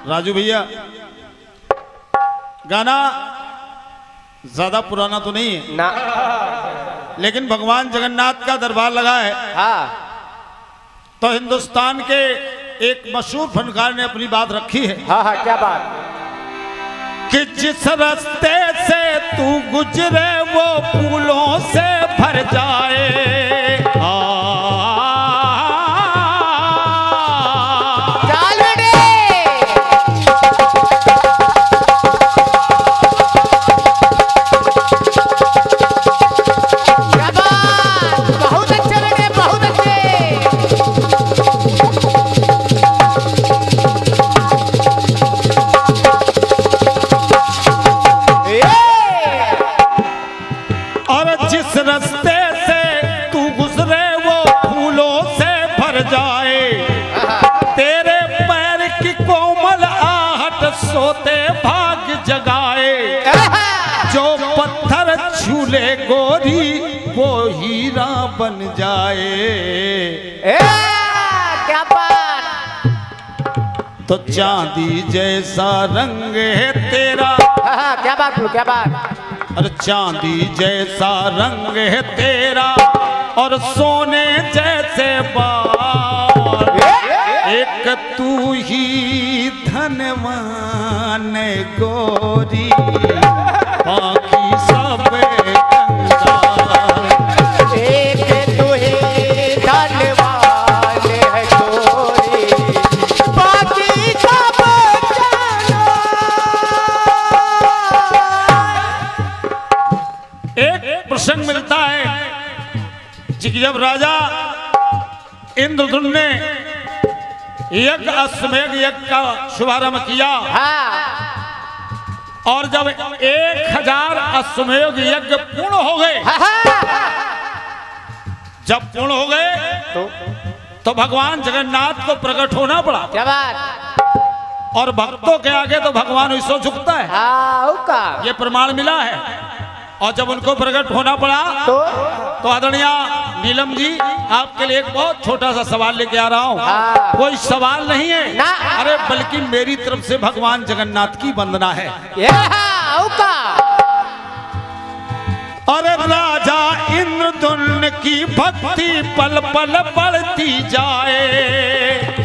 राजू भैया, गाना ज्यादा पुराना तो नहीं है ना, लेकिन भगवान जगन्नाथ का दरबार लगा है। हाँ। तो हिंदुस्तान के एक मशहूर फनकार ने अपनी बात रखी है। हाँ हाँ, क्या बात। कि जिस रास्ते से तू गुजरे वो फूलों से भर जाए। झूले गोरी वो हीरा बन जाए। क्या बात। तो चांदी जैसा रंग है तेरा। क्या बात बोलो, क्या बात। अरे चांदी जैसा रंग है तेरा और सोने जैसे बाल। एक तू ही धनवान गोरी, बाकी सब कंगाल। एक तू ही धनवान है गोरी, बाकी सब कंगाल। एक प्रसंग मिलता है कि जब राजा इंद्रद्युम्न ने यज्ञ अश्वमेध यज्ञ का शुभारंभ किया। और जब 1000 अश्वमेध यज्ञ पूर्ण हो गए, जब पूर्ण हो गए तो भगवान जगन्नाथ को प्रकट होना पड़ा। क्या बात। और भक्तों के आगे तो भगवान विश्व झुकता है, ये प्रमाण मिला है। और जब उनको प्रकट होना पड़ा तो आदरणीय नीलम जी, आपके लिए एक बहुत छोटा सा सवाल लेके आ रहा हूँ। कोई सवाल नहीं है, अरे बल्कि मेरी तरफ से भगवान जगन्नाथ की वंदना है। अरे राजा इंद्रद्युम्न की भक्ति पल पल बढ़ती जाए।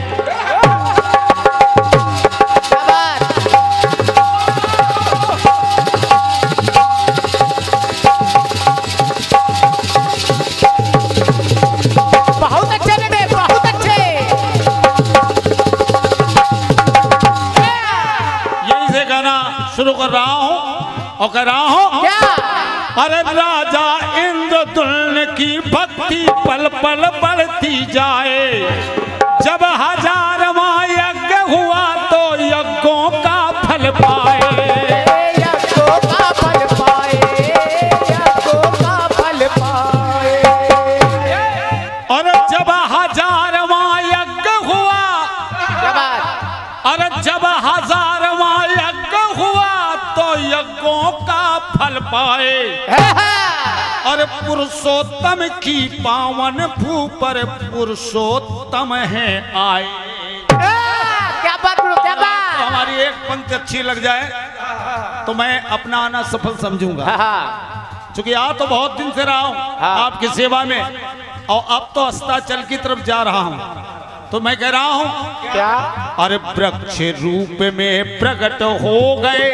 शुरू कर रहा हूं और कह रहा हूं क्या? अरे राजा इंद्रद्युम्न की भक्ति पल पल बढ़ती जाए। जब 1000वां यज्ञ हुआ तो यज्ञों का फल पाए। यज्ञों का फल पाए, यज्ञों का फल पाए। और जब 1000वां यज्ञ हुआ, अरे जब 1000वां यज्ञ हुआ तो यज्ञों का फल पाए। और पुरुषोत्तम की पावन भू पर पुरुषोत्तम है आए। क्या बात बोलो, क्या बात। तो हमारी एक पंक्ति अच्छी लग जाए तो मैं अपना आना सफल समझूंगा। क्योंकि आ तो बहुत दिन से रहा हूं आपकी सेवा में, और अब तो अस्ताचल की तरफ जा रहा हूं। तो मैं कह रहा हूं क्या? अरे वृक्ष रूप में प्रकट हो गए।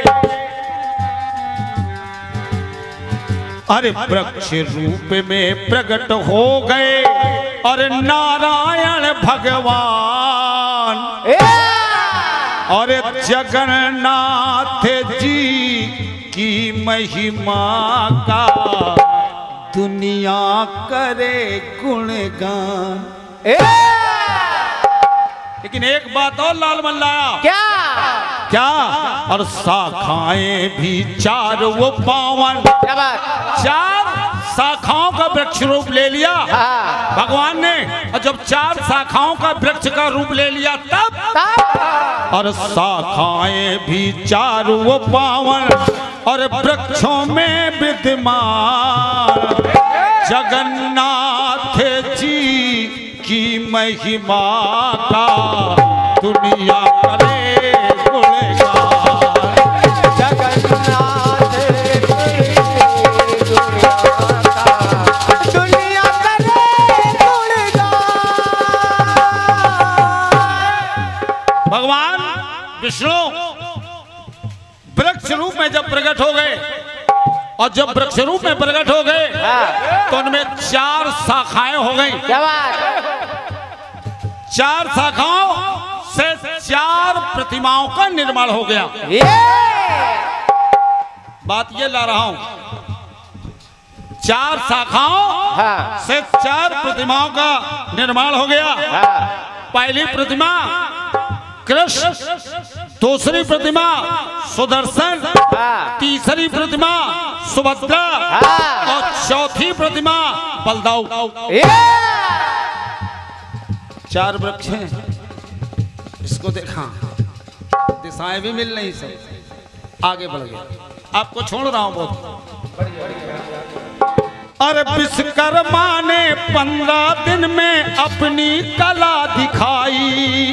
अरे वृक्ष रूप में प्रकट हो गए और नारायण भगवान। और जगन्नाथ जी की महिमा का दुनिया करे गुणगान। लेकिन एक बात और लाल मल्लाया। क्या? क्या? और शाखाएं भी 4 वो पावन। क्या बात। 4 शाखाओं का वृक्ष रूप ले लिया भगवान ने। और जब 4 शाखाओं का वृक्ष का रूप ले लिया तब और शाखाएं भी 4 वो पावन और वृक्षों में विद्यमान जगन्नाथ जी की महिमा का दुनिया करे गुण। और जब वृक्ष रूप में प्रकट हो गए तो उनमें 4 शाखाएं हो गई। क्या बात? 4 शाखाओं से 4 प्रतिमाओं का निर्माण हो गया। बात ये ला रहा हूं, 4 शाखाओं से 4 प्रतिमाओं का निर्माण हो गया। पहली प्रतिमा कृष्ण, दूसरी प्रतिमा सुदर्शन, तीसरी प्रतिमा सुभद्रा और चौथी प्रतिमा बलदाऊ। 4 वृक्ष हैं। इसको देखा, दिशाएं भी मिल नहीं, सब आगे बढ़ गया। आपको छोड़ रहा हूं बहुत। अरे विश्वकर्मा ने 15 दिन में अपनी कला दिखाई।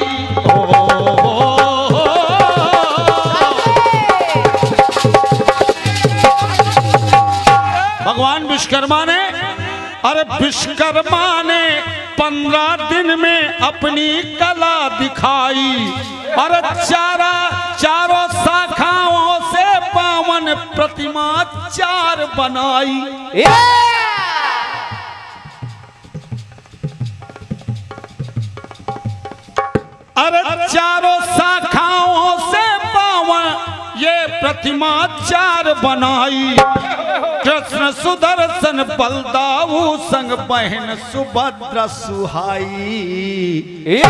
भगवान विश्वकर्मा ने, अरे विश्वकर्मा ने 15 दिन में अपनी कला दिखाई। अरे चारों शाखाओं से पावन प्रतिमा 4 बनाई। अरे चारों शाखाओं से पावन ये प्रतिमा 4 बनाई। कृष्ण सुदर्शन बलदाऊ संग बहन सुभद्रा सुहाई।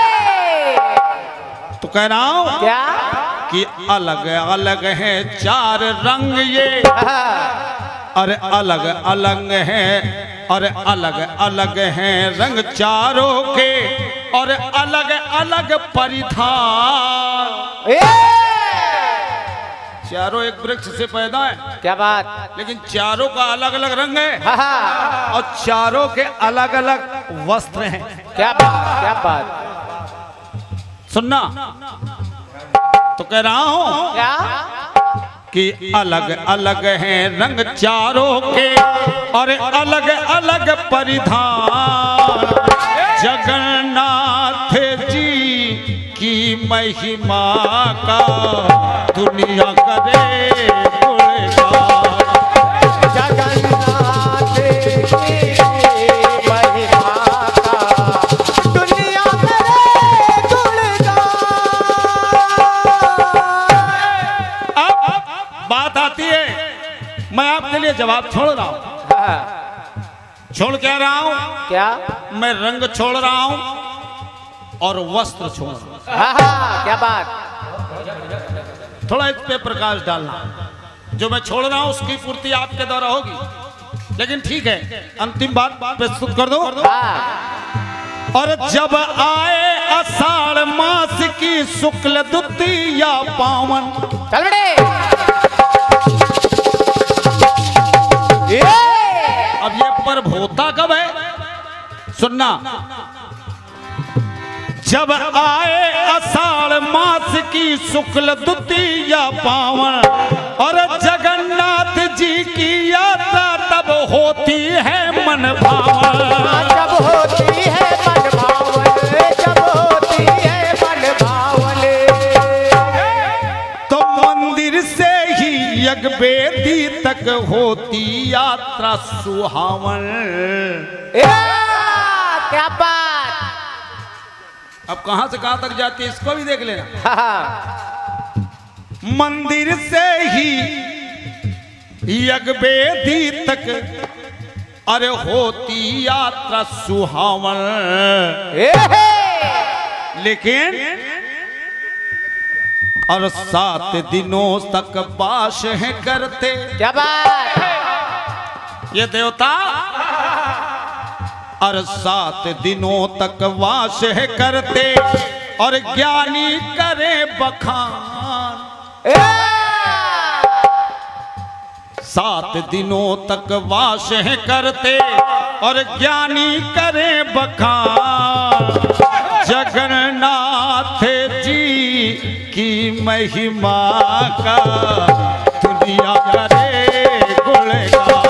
तो कह रहा हूं क्या कि अलग अलग है 4 रंग ये, अरे अलग अलग है, अरे अलग अलग हैं रंग चारों के, और अलग अलग परिधान। चारों एक वृक्ष से पैदा है। क्या बात? लेकिन चारों का अलग अलग रंग है और चारों के अलग अलग वस्त्र हैं। क्या बात? क्या बात? सुनना तो कह रहा हूं क्या कि अलग अलग हैं रंग चारों के और अलग अलग परिधान। जगन्नाथ जी की महिमा का दुनिया करे गुणगान। जगन्नाथ की महिमा का दुनिया करे गुणगान। अब बात आती है, मैं आपके लिए जवाब छोड़ रहा हूं। छोड़ क्या रहा हूं? क्या? मैं रंग छोड़ रहा हूं और वस्त्र छोड़ रहा हूं। क्या बात? थोड़ा इस पे प्रकाश डालना। जो मैं छोड़ रहा हूं उसकी पूर्ति आपके द्वारा होगी, लेकिन ठीक है, अंतिम बात प्रस्तुत कर दो। और जब आए आषाढ़ मास की शुक्ल द्वितीया पावन। चल बड़े। अब ये पर्व होता कब है? सुनना, जब आए आषाढ़ मास की शुक्ल द्वितीया पावन और जगन्नाथ जी की यात्रा तब होती है मन भावन। जब होती है मन भावन, जब होती है मन भावन। तो मंदिर से ही यज्ञवेदी तक होती यात्रा सुहावन। क्या बात? अब कहां से कहां तक जाती है इसको भी देख लेना। मंदिर से ही यज्ञवेदी तक अरे होती यात्रा सुहावन। लेकिन और 7 दिनों तक वास है करते। क्या बात? ये देवता और 7 दिनों तक वास है करते और ज्ञानी करे बखान। 7 दिनों तक वास है करते और ज्ञानी करे बखान। जगन्नाथ जी की महिमा का दुनिया करे गुणगान।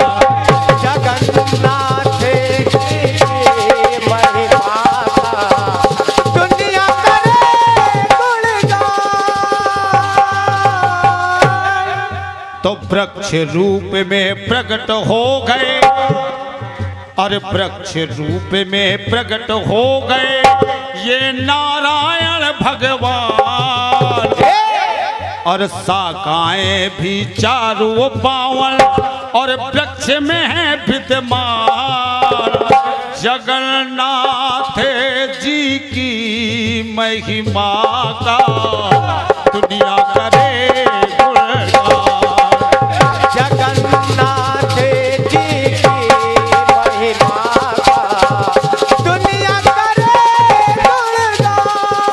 जगन्नाथ की महिमा का दुनिया करे गुणगान। तो वृक्ष रूप में प्रकट हो गए, और वृक्ष रूप में प्रकट हो गए ये नारायण भगवान, और शाखाएं भी चारों बावन और वृक्ष में है विद्यमान। जगन्नाथ जी की महिमा का दुनिया करे गुणगान। जगन्नाथ जी की महिमा का दुनिया करे गुणगान।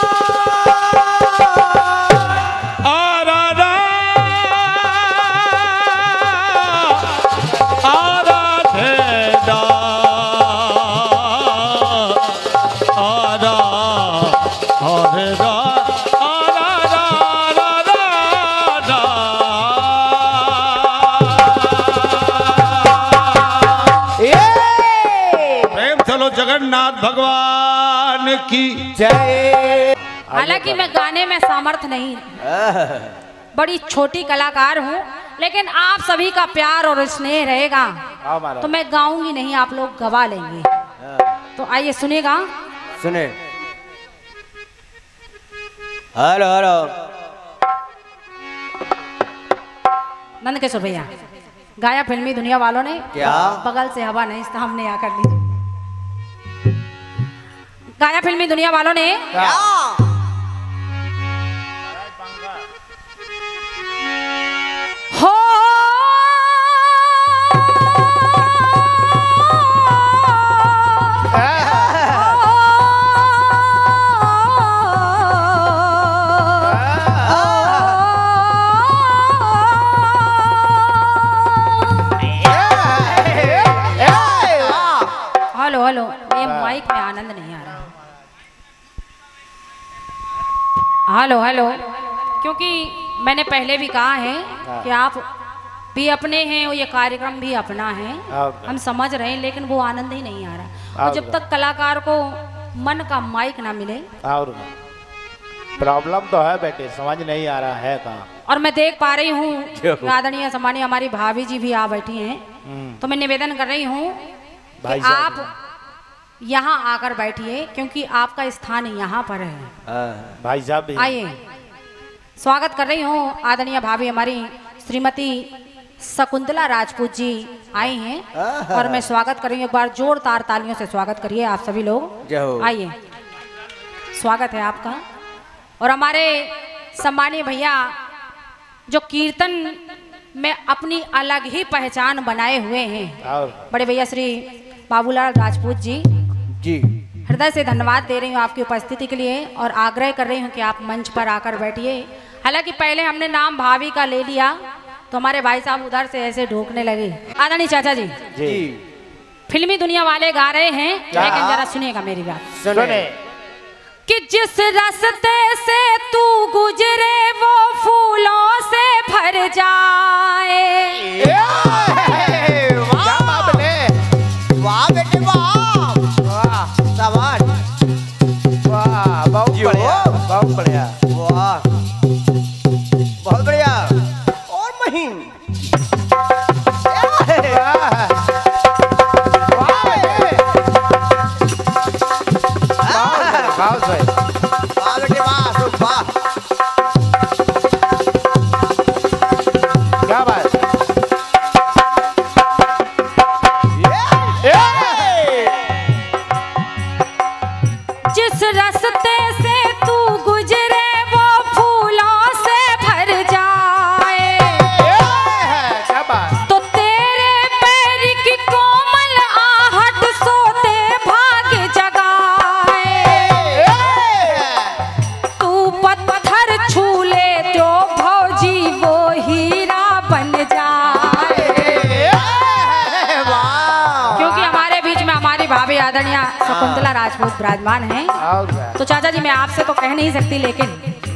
आराधा आराधेदा आरा आरेदा आराधा आराधा। प्रेम चलो जगन्नाथ भगवान की जय। हालांकि मैं गाने में सामर्थ्य नहीं, बड़ी छोटी कलाकार हूँ, लेकिन आप सभी का प्यार और स्नेह रहेगा तो मैं गाऊंगी नहीं, आप लोग गवा लेंगे। तो आइए सुनेगा। सुने। Hello hello. नंद किशोर भैया गाया फिल्मी दुनिया वालों ने, क्या? बगल से हवा नहीं, सामने आकर ली। गाया फिल्मी दुनिया वालों ने क्या? हो हेलो हेलो, ये माइक में आनंद नहीं आ रहा। हेलो हेलो, क्योंकि मैंने पहले भी कहा है कि आप भी अपने हैं और ये कार्यक्रम भी अपना है, हम समझ रहे हैं, लेकिन वो आनंद ही नहीं आ रहा। और जब तक कलाकार को मन का माइक ना मिले, और प्रॉब्लम तो है बेटे, समझ नहीं आ रहा है कहाँ। और मैं देख पा रही हूँ आदरणीय सम्मानीय हमारी भाभी जी भी आ बैठी हैं, तो मैं निवेदन कर रही हूँ कि आप यहाँ आकर बैठिए, क्योंकि आपका स्थान यहाँ पर है। भाई साहब भी आइए, स्वागत कर रही हूँ आदरणीय भाभी हमारी श्रीमती शकुंतला राजपूत जी आई हैं, और मैं स्वागत कर रही हूँ। एक बार जोरदार तालियों से स्वागत करिए आप सभी लोग। आइए, स्वागत है आपका। और हमारे सम्मानीय भैया जो कीर्तन में अपनी अलग ही पहचान बनाए हुए हैं, और बड़े भैया श्री बाबूलाल राजपूत जी जी, हृदय से धन्यवाद दे रही हूँ आपकी उपस्थिति के लिए, और आग्रह कर रही हूँ कि आप मंच पर आकर बैठिए। हालांकि पहले हमने नाम भाभी का ले लिया तो हमारे भाई साहब उधर से ऐसे ढोकने लगे। आदरणीय चाचा जी, फिल्मी दुनिया वाले गा रहे हैं, लेकिन जरा सुनिएगा मेरी बात। सुने। कि जिस रास्ते से तू गुजरे वो फूलों से भर जाए। वाह बाबले, वाह बेटे वाह, वाह शाबाश, वाह बहुत बढ़िया, बहुत बढ़िया, वाह बहुत बढ़िया और महीन। बहुत भाई वाह बेटे वाह, शुभ वाह। क्या बात। जिस रास्ते से तू गुजरे वो फूलों से भर जाए। क्या बात। तो तेरे पैर की कोमल आहट सोते भाग जगाए। तू पत्थर छू ले तो भौजी वो हीरा बन जाए। क्योंकि हमारे बीच में हमारी भाभी आदरणीय शकुंतला राजपूत विराजमान हैं, और क्या। तो चाचा जी मैं आपसे तो कह नहीं सकती, लेकिन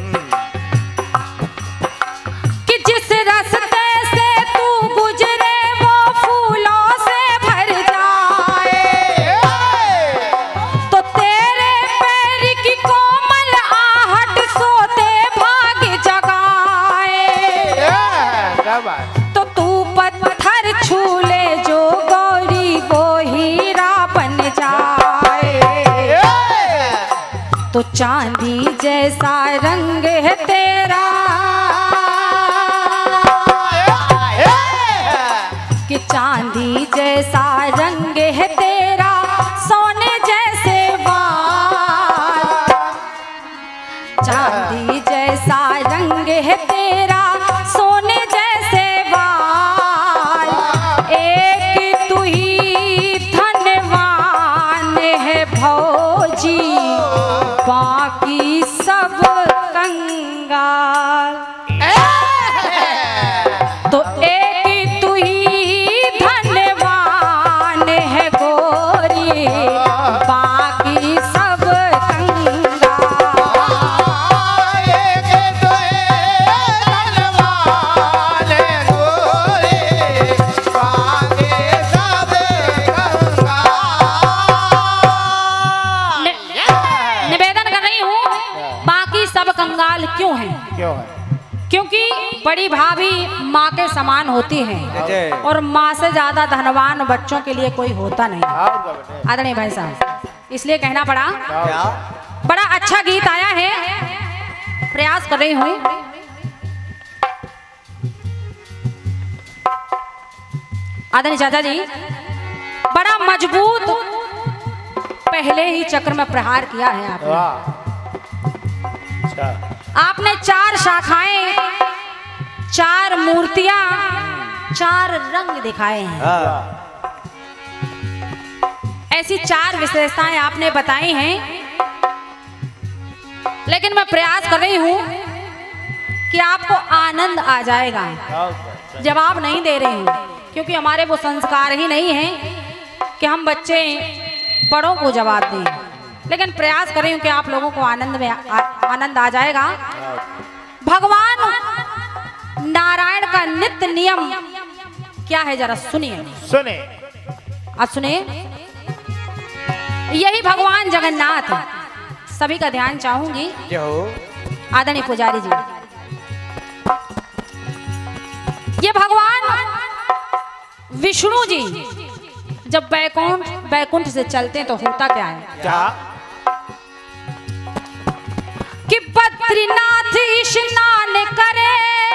कि जिस रास्ते से तू गुजरे वो फूलों से भर जाए। तो तेरे पैर की कोमल आहट सोते भाग जगाए। क्या बात। तो तू चांदी जैसा रंग है तेरा, कि चांदी जैसा रंग है तेरा, सोने जैसे बाल। चांदी जैसा रंग है तेरा, सोने जैसे बाल। एक तू ही धनवान है भौजी, बाकी सब कंगाल। तो एक तू ही धनवान है गोरी, बाकी सब कंगाल। निवेदन कर रही हूँ, बाकी सब कंगाल क्यों हैं? क्यों है? क्योंकि बड़ी भाभी माँ के समान होती हैं और माँ से ज्यादा धनवान बच्चों के लिए कोई होता नहीं। आदरणीय भाई साहब, इसलिए कहना पड़ा। बड़ा अच्छा गीत आया है, प्रयास कर रही हूँ। आदरणीय चाचा जी, बड़ा मजबूत पहले ही चक्र में प्रहार किया है आपने। आपने 4 शाखाएं, 4 मूर्तियां, 4 रंग दिखाए हैं। ऐसी 4 विशेषताएं आपने बताई हैं, लेकिन मैं प्रयास कर रही हूं कि आपको आनंद आ जाएगा। जवाब नहीं दे रही हूं, क्योंकि हमारे वो संस्कार ही नहीं हैं कि हम बच्चे बड़ों को जवाब दें, लेकिन प्रयास कर रही हूं कि आप लोगों को आनंद आ जाएगा। भगवान नारायण का नित्य नियम क्या है, जरा सुनिए। सुने आप सुनिए। यही भगवान जगन्नाथ, सभी का ध्यान चाहूंगी। आदरणीय पुजारी जी, ये भगवान विष्णु जी जब बैकुंठ से चलते हैं तो होता क्या है? कि बद्रीनाथ स्नान करे,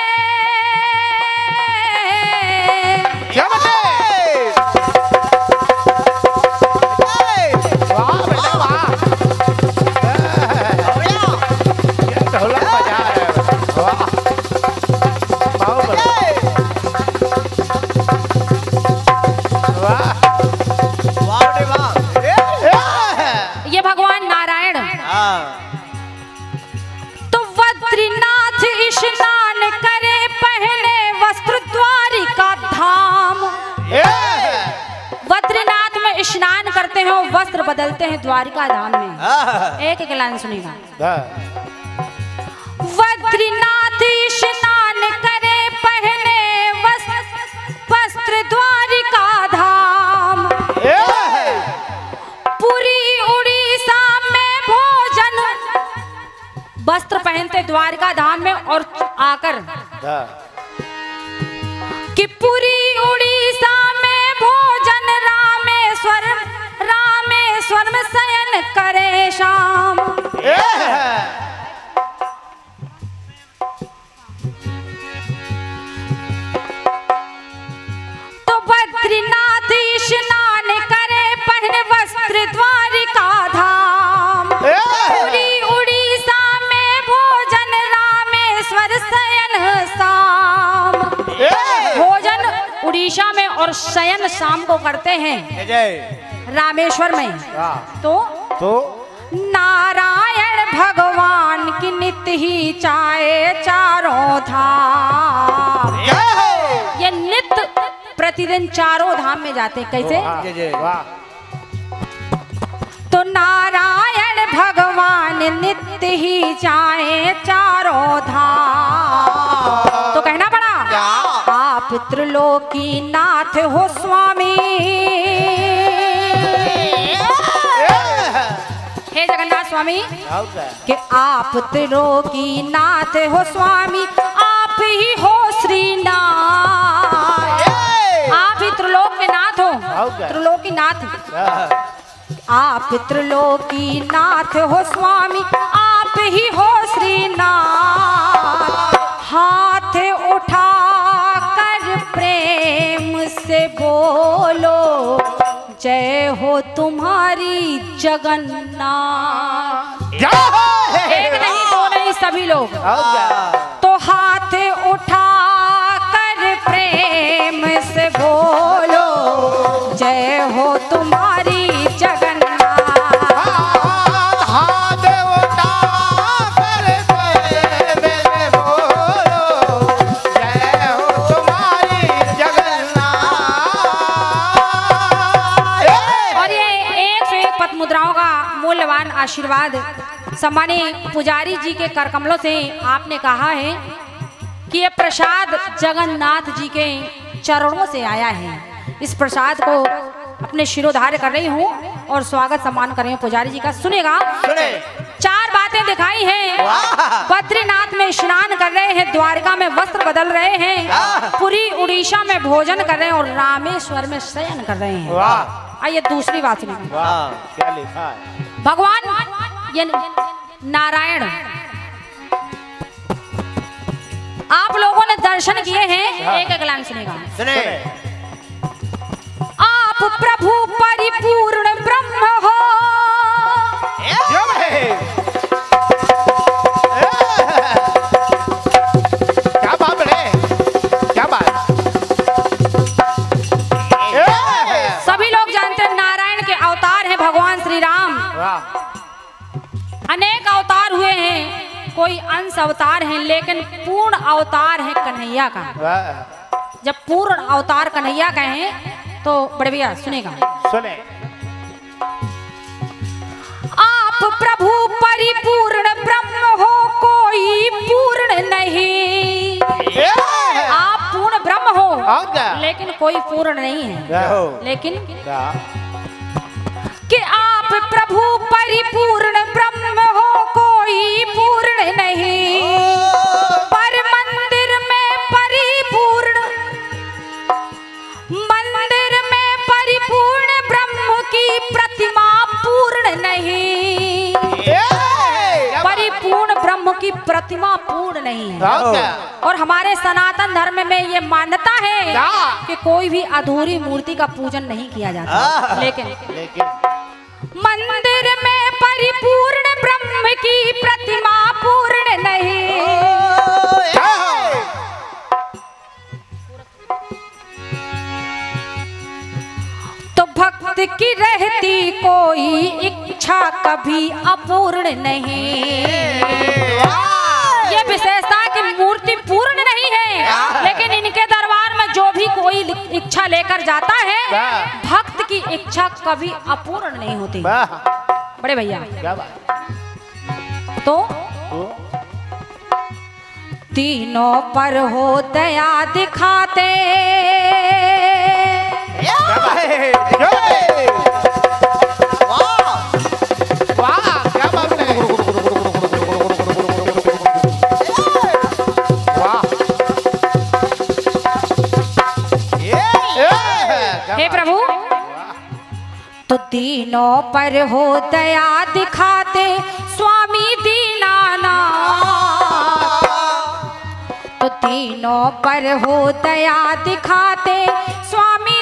ये भगवान नारायण। तो बद्रीनाथ स्नान करे, पहने वस्त्र द्वारिका धाम। बद्रीनाथ में स्नान करते हैं और वस्त्र बदलते हैं द्वारिका धाम में। एक एक लाइन सुनिएगा। बद्रीनाथ स्नान करे, पहने वस्त्र द्वारिका धाम। पूरी उड़ीसा में भोजन, वस्त्र पहनते द्वारिका धाम में और आकर कि पूरी उड़ीसा में भोजन, रामेश्वर में शयन करे शाम। तो बद्रीनाथ स्नान करे, पहने वस्त्र द्वारिका धाम। पूरी उड़ीसा में भोजन, रामेश्वर शयन शाम। भोजन उड़ीसा में और शयन शाम को करते हैं रामेश्वर में। तो नारायण भगवान की नित्य ही चाहे चारों धाम। ये नित्य प्रतिदिन चारों धाम में जाते। कैसे? तो नारायण भगवान नित्य ही जाए चारों धाम। तो कहना पड़ा, आप त्रिलोकी नाथ हो स्वामी। हे जगन्नाथ स्वामी, कि आप त्रिलोकी नाथ हो स्वामी, आप ही हो श्रीनाथ। आप ही त्रिलोक के नाथ हो, त्रिलोकी नाथ। आप त्रिलोकी नाथ हो स्वामी, आप ही हो श्रीनाथ। हाथ उठा कर प्रेम से बोलो, जय हो तुम्हारी जगन्नाथ। एक नहीं दो नहीं सभी लोग। तो हाथ उठा कर प्रेम से बोलो, जय हो तुम्हारी जगन्नाथ। हाथ उठा कर प्रेम से बोलो, जय हो तुम्हारी जगन्नाथ। और ये 101 पद मुद्राओं का मूल्यवान आशीर्वाद सम्मानीय पुजारी जी के करकमलों से आपने कहा है कि ये प्रसाद जगन्नाथ जी के चरणों से आया है। इस प्रसाद को अपने शिरोधार्य कर रही हूँ और स्वागत सम्मान कर रही हूँ पुजारी जी का। सुनेगा। सुने। 4 बातें दिखाई हैं। बद्रीनाथ में स्नान कर रहे हैं, द्वारका में वस्त्र बदल रहे हैं, पुरी उड़ीसा में भोजन कर रहे हैं और रामेश्वर में शयन कर रहे हैं। आइए दूसरी बात सुनिए। क्या लिखा है? भगवान ये नारायण आप लोगों ने दर्शन किए हैं। एक एक लाइन सुनेगा। सुने। आप प्रभु परिपूर्ण ब्रह्म हो। क्या बात है, क्या बात। सभी लोग जानते हैं नारायण के अवतार हैं भगवान श्री राम। अनेक अवतार हुए हैं, कोई अंश अवतार हैं, लेकिन पूर्ण अवतार है कन्हैया का। जब पूर्ण अवतार कन्हैया का है तो बड़े भैया सुनेगा। सुने। आप प्रभु परिपूर्ण ब्रह्म हो, कोई पूर्ण नहीं। आप पूर्ण ब्रह्म हो, लेकिन कोई पूर्ण नहीं है। लेकिन कि आप प्रभु परिपूर्ण ब्रह्म हो, कोई पूर्ण नहीं। पर मंदिर में परिपूर्ण ब्रह्म की प्रतिमा पूर्ण नहीं। परिपूर्ण ब्रह्म की प्रतिमा पूर्ण नहीं है। और हमारे सनातन धर्म में ये मान्यता है कि कोई भी अधूरी मूर्ति का पूजन नहीं किया जाता। लेकिन मंदिर में परिपूर्ण ब्रह्म की प्रतिमा पूर्ण नहीं। तो भक्त की रहती कोई इच्छा कभी अपूर्ण नहीं। ये विशेषता की मूर्ति पूर्ण नहीं है, लेकिन इनके दरबार में जो भी कोई इच्छा लेकर जाता है, भक्त की इच्छा कभी अपूर्ण नहीं होती। बड़े भैया तो तीनों पर हो दया दिखाते। हे प्रभु, तो तीनों पर हो दया दिखाते स्वामी दीनानाथ। तो तीनों पर हो दया दिखाते स्वामी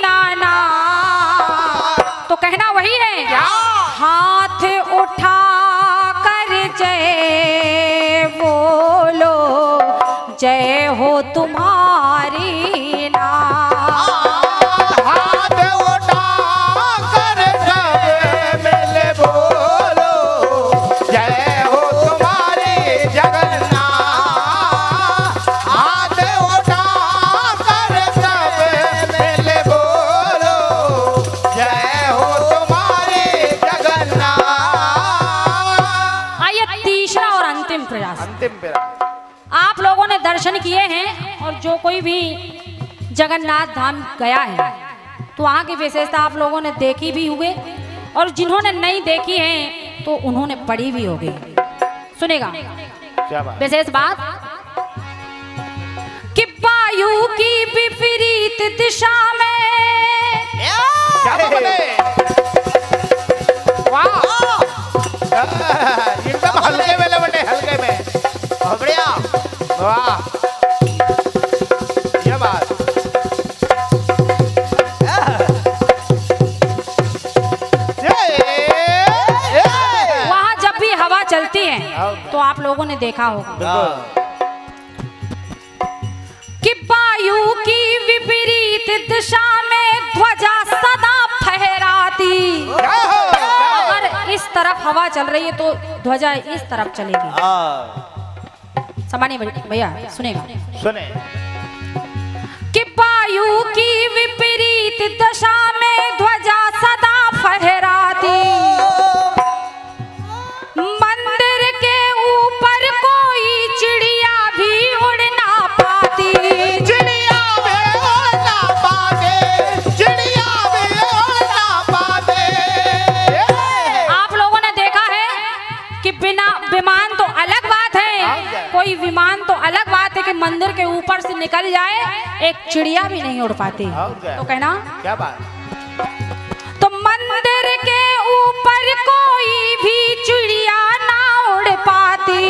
दीनानाथ। तो कहना वही है, हाथ उठा कर जय बोलो, जय हो तुम्हारी नाथ। आप लोगों ने दर्शन किए हैं और जो कोई भी जगन्नाथ धाम गया है तो वहाँ की विशेषता आप लोगों ने देखी भी हुए, और जिन्होंने नहीं देखी है तो उन्होंने पढ़ी भी होगी। सुनेगा विशेष बात कि वायु की विपरीत दिशा में उड़ती हैं तो आप लोगों ने देखा होगा कि वायु की विपरीत दिशा में ध्वजा सदा फहराती। अगर इस तरफ हवा चल रही है तो ध्वजा इस तरफ चलेगी। सामान्य भैया सुनेगा, सुने कि वायु की विपरीत दिशा में ध्वजा सदा फहराती। मंदिर के ऊपर कोई चिड़िया भी उड़ ना पाती। चिड़िया भी उड़ ना पाते, चिड़िया भी उड़ ना पाते। आप लोगों ने देखा है कि बिना विमान तो अलग बात है, कोई विमान तो अलग बात है कि मंदिर के ऊपर से निकल जाए, एक चिड़िया भी नहीं उड़ पाती। तो कहना क्या बात? तो मंदिर के ऊपर कोई भी चिड़िया ना उड़ पाती।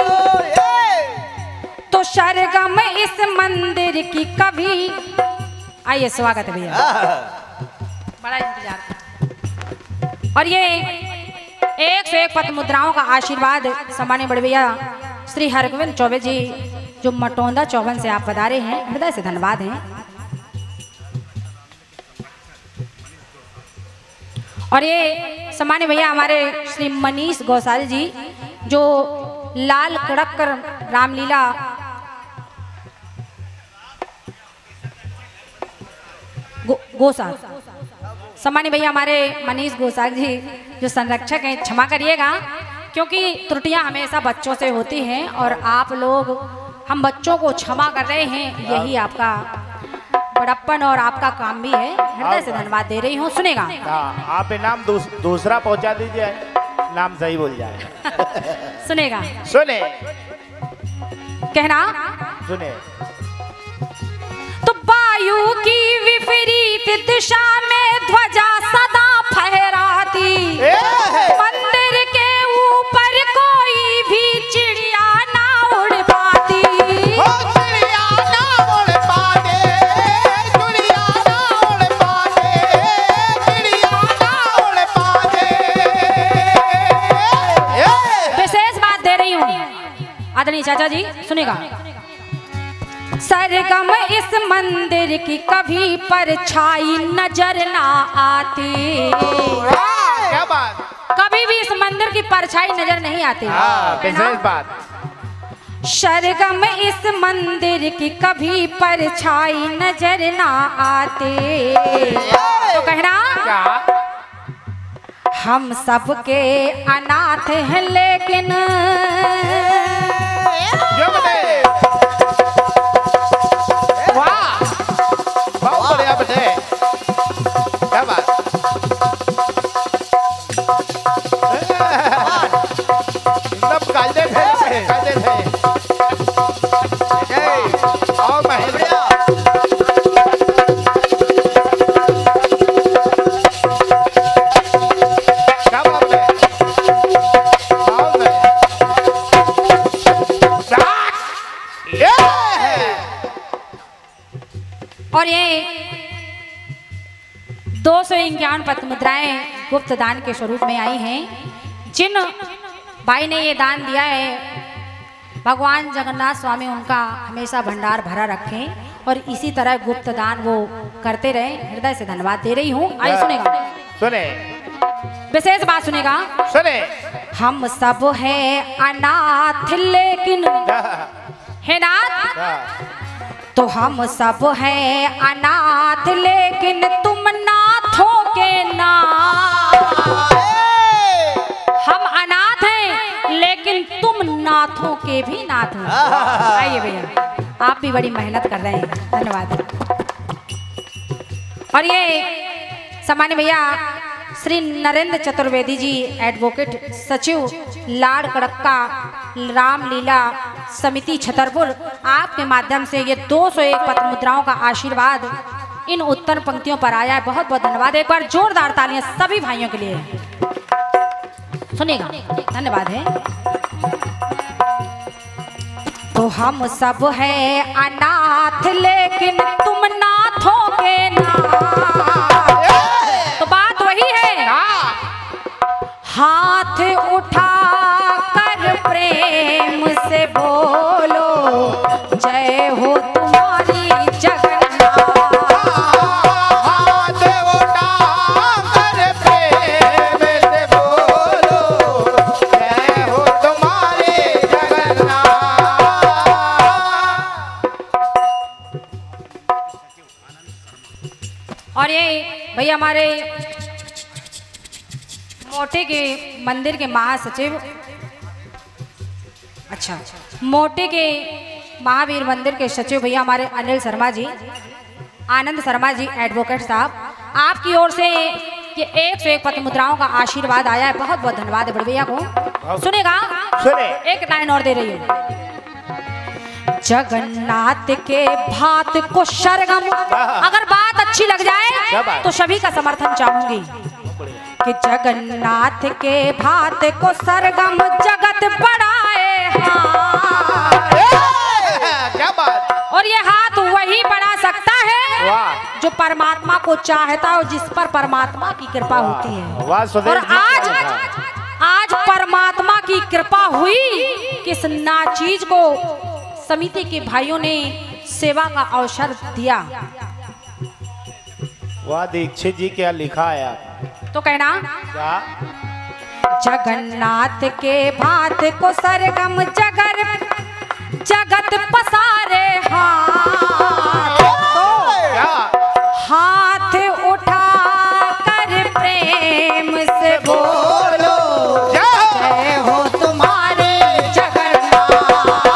तो सरगम इस मंदिर की कभी, आइए स्वागत है भैया, बड़ा इंतजार था। और ये 101 पद मुद्राओं का आशीर्वाद सम्मानित बड़े भैया श्री हरगोविंद चौबे जी जो मटौंदा चौबन से आप पधारे हैं, हृदय से धन्यवाद हैं। और ये सम्मानित भैया हमारे श्री मनीष गौसाल जी जो लाल कड़क कर रामलीला गोसाल, सम्मानित भैया हमारे मनीष गोसाल जी जो संरक्षक हैं, क्षमा करिएगा क्योंकि त्रुटियां हमेशा बच्चों से होती हैं और आप लोग हम बच्चों को क्षमा कर रहे हैं, यही आपका बड़प्पन और आपका काम भी है। हृदय से धन्यवाद दे रही हूँ। सुनेगा आप इनाम दूसरा पहुंचा दीजिए, नाम सही बोल जाए। सुनेगा, सुने कहना सुने। तो वायु की विपरीत दिशा में ध्वजा सदा फहराती। मंदिर के ऊपर कोई भी चिड़िया ना उड़ पाती। चिड़िया ना उड़ पाते, चिड़िया ना उड़ पाते, चिड़िया ना उड़ पाते। विशेष बात दे रही हूँ आदरणीय चाचा जी, सुनेगा। सरगम इस मंदिर की कभी परछाई नजर ना आती। क्या बात? कभी भी इस मंदिर की परछाई नजर नहीं आती। विशेष बात। सरगम इस मंदिर की कभी परछाई नजर ना आती। तो कहना क्या? हम सबके अनाथ हैं लेकिन वाह, बहुत बढ़िया बचे। क्या बात? एकदम कायदे थे, कायदे थे। और महेंद्र क्या बात है? बहुत है। और ये 251 पद मुद्राएं गुप्त दान के स्वरूप में आई हैं। जिन भाई ने ये दान दिया है भगवान जगन्नाथ स्वामी उनका हमेशा भंडार भरा रखें और इसी तरह गुप्त दान वो करते रहे। हृदय से धन्यवाद दे रही हूँ। आइए सुनेगा, सुने विशेष बात सुनेगा। सुने। हम सब है अनाथ लेकिन है नाथ, तो हम सब है अनाथ लेकिन तुम नाथों के नाथ। हम अनाथ हैं लेकिन तुम नाथों के भी नाथ हो। आइए भैया, आप भी बड़ी मेहनत कर रहे हैं, धन्यवाद। और ये सम्मानित भैया श्री नरेंद्र चतुर्वेदी जी एडवोकेट सचिव लाड़ कड़क्का रामलीला समिति छतरपुर, आपके माध्यम से ये 201 पद मुद्राओं का आशीर्वाद इन उत्तर पंक्तियों पर आया है। बहुत बहुत धन्यवाद। एक बार जोरदार तालियां सभी भाइयों के लिए। सुनिएगा, धन्यवाद है। तो हम सब है अनाथ लेकिन तुम नाथों के नाथ। तो बात वही है, हाथ उठा कर भैया हमारे मोटे के मंदिर के महासचिव, अच्छा मोटे के महावीर मंदिर के सचिव भैया हमारे अनिल शर्मा जी, आनंद शर्मा जी एडवोकेट साहब, आपकी ओर से ये 101 पति मुद्राओं का आशीर्वाद आया है। बहुत बहुत धन्यवाद है बड़े भैया को। सुनेगा? सुने। एक लाइन और दे रही हूँ। जगन्नाथ के भात को सरगम, अगर बात अच्छी लग जाए तो सभी का समर्थन चाहूंगी कि जगन्नाथ के भात को सरगम जगत बढ़ाए हाथ। क्या बात। और ये हाथ वही बढ़ा सकता है जो परमात्मा को चाहता है और जिस पर परमात्मा की कृपा होती है। और आज परमात्मा की कृपा हुई कि इस नाचीज को समिति के भाइयों ने सेवा का अवसर दिया। वाह दीक्षित जी, क्या लिखा है आप? तो कहना क्या? जगन्नाथ के भात को सरगम जगत पसारे हाथ। तो हाथ उठा कर प्रेम से बोलो जय हो तुम्हारे जगन्नाथ।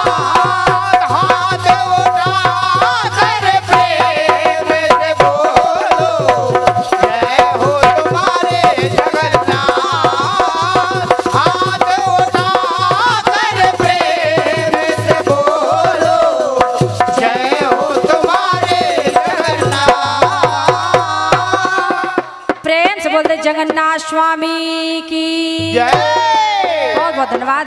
हाथ उठा कर प्रेम से बोलो जय हो तुम्हारे जगन्नाथ। हाथ उठा कर प्रेम से बोलो जय हो तुम्हारे जगन्नाथ। प्रेम से बोलते जगन्नाथ स्वामी की जय। बहुत बहुत धन्यवाद।